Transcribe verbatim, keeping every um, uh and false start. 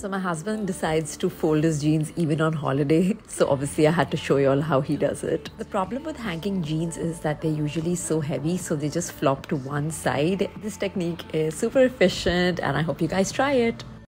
So my husband decides to fold his jeans even on holiday. So obviously I had to show you all how he does it. The problem with hanging jeans is that they're usually so heavy, so they just flop to one side. This technique is super efficient and I hope you guys try it.